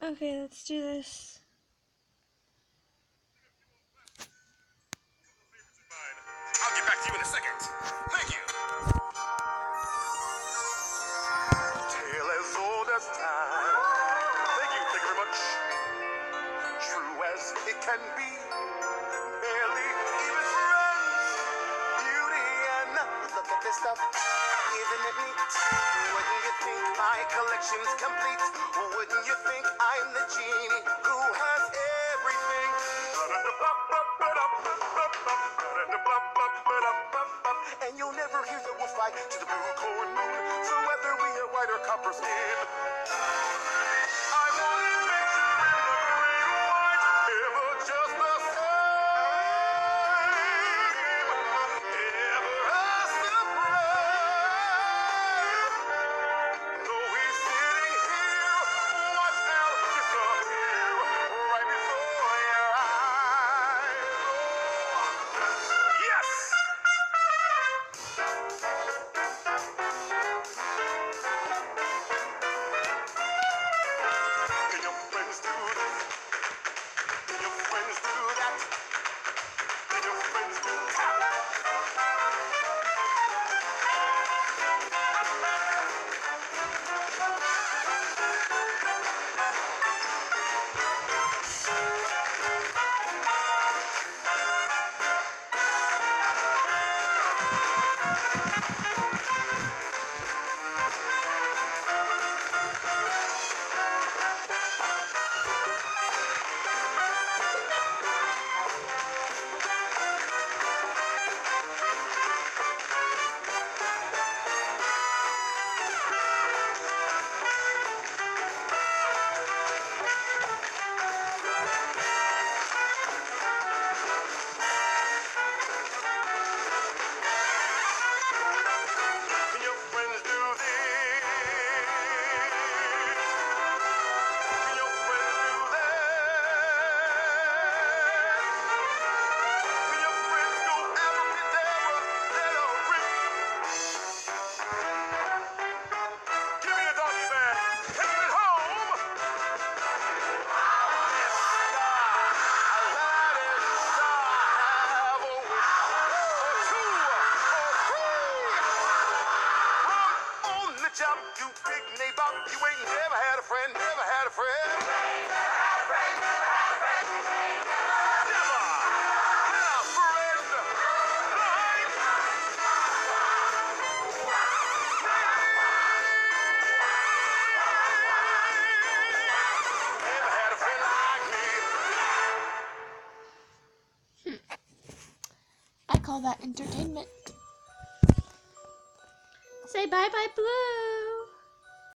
Okay, let's do this. I'll get back to you in a second. Thank you. Tale as old as time. Thank you very much. True as it can be. Barely even friends. Beauty and look at this stuff. Isn't it neat? Wouldn't you think my collection's complete? Wouldn't you think I'm the genie who has everything? And you'll never hear the wolf cry to the blue corn moon. So whether we are white or copper skin, I won't adventure in the great white, ever just the same, ever a surprise. Though he's sitting here, watch out, disappear right before your eyes. Yes! Can your friends do this? Can your friends do that? Can your friends do that? Can your friends do this? Can your friends do that? Can your friends go abracadabra, let her rip? Give me a doggy bag, take it home. Aladdin shall have a wish or two or three. On the job, you big nabob, you ain't never had a friend, never had a friend. Never had a friend never had a friend like me. I call that entertainment. Say bye-bye, Blue.